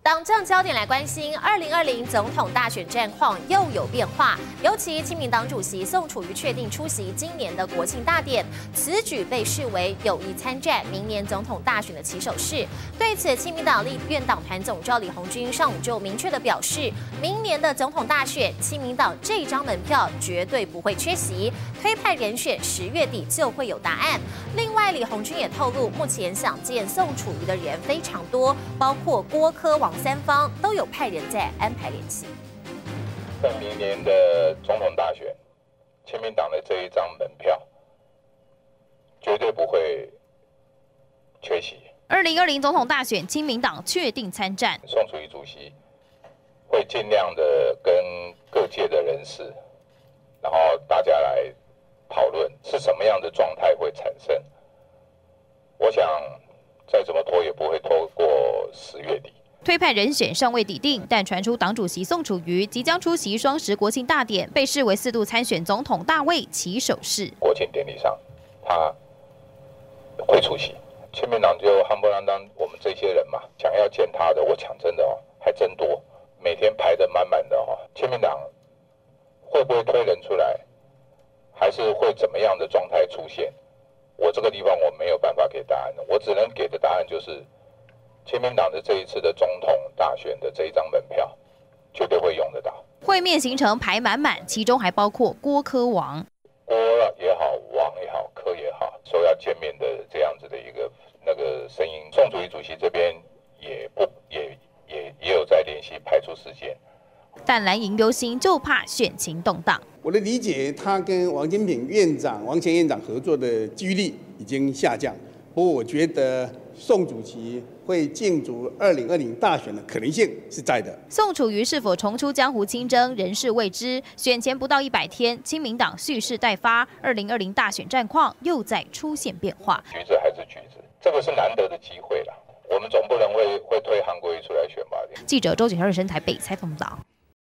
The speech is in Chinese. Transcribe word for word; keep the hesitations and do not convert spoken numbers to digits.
党政焦点来关心，二零二零总统大选战况又有变化。尤其亲民党主席宋楚瑜确定出席今年的国庆大典，此举被视为有意参战明年总统大选的起手式。对此，亲民党立院党团总召李鸿钧上午就明确的表示，明年的总统大选，亲民党这张门票绝对不会缺席，推派人选十月底就会有答案。另外，李鸿钧也透露，目前想见宋楚瑜的人非常多，包括郭柯王三方都有派人在安排联系。 在明年的总统大选，亲民党的这一张门票绝对不会缺席。 二零二零总统大选，亲民党确定参战。 宋楚瑜主席会尽量的跟各界的人士，然后大家来讨论是什么样的状态会产生。我想再怎么拖也不会拖过十月底。 推派人选尚未拟定，但传出党主席宋楚瑜即将出席双十国庆大典，被视为四度参选总统大位起手式。 国庆典礼上，他会出席。亲民党就夯不啷当，我们这些人嘛，想要见他的，我讲真的哦，还真多，每天排得满满的哦。亲民党会不会推人出来，还是会怎么样的状态出现？我这个地方我没有办法给答案，我只能给的答案就是。亲民党的这一次的总统大选的这一张门票，绝对会用得到。 会面行程排满满，其中还包括郭柯王。 郭也好，王也好，柯也好，说要见面的这样子的一个那个声音。宋楚瑜主席这边也不也也也有在联系排除事件。 但蓝营忧心，就怕选情动荡。 我的理解，他跟王金平院长、王前院长合作的几率已经下降。不过，我觉得宋主席会竞逐二零二零大选的可能性是在的。 宋楚瑜是否重出江湖亲征，人事未知。选前不到一百天，亲民党蓄势待发，二零二零大选战况又在出现变化。 橘子还是橘子，这个是难得的机会了。我们总不能会会推韩国瑜出来选吧？ 记者周景二生台北采访报道。